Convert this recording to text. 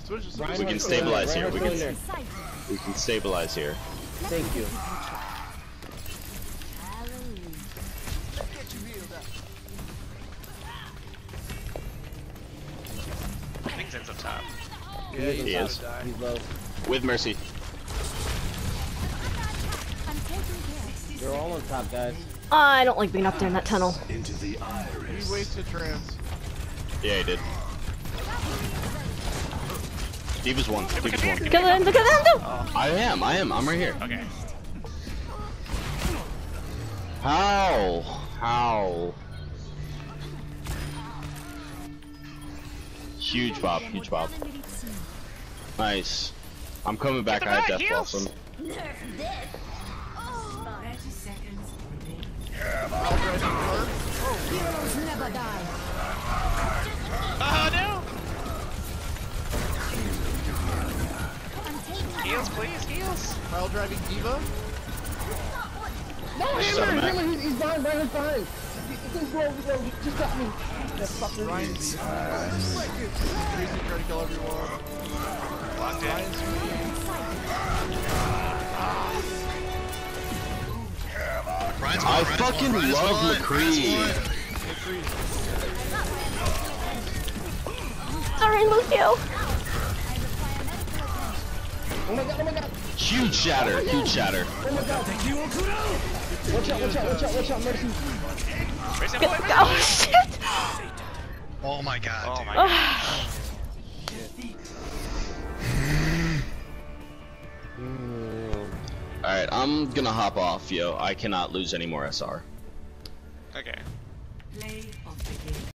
Switch to Rein switch. We can stabilize here. We Reinhardt's going can stabilize here. Thank you. I think Zen's up top. Yeah, He is. He's low. With Mercy. They're all on top, guys. I don't like being up there in that tunnel. Into the iris. He wasted trans. Yeah, he did. Diva's one. Diva's one. Look at him! Look at him! I am. I'm right here. Okay. How? How? Huge bop. Huge bop. Nice. I'm coming back. I have Death Blossom. Oh no! Heals, please, heals! Pile driving Diva. No, Hammer! He's behind, behind. He's low, he just got me. That fucker. Ryan's Tracy trying to kill everyone. Locked in. Ryan's I fucking love McCree. Sorry, Lucio. Oh my god. Huge shatter. Huge shatter. Oh my god. Watch out, Mercy. Tracy, Get, oh shit! Oh my god. oh dude. my god. Alright, I'm gonna hop off, yo. I cannot lose any more SR. Okay.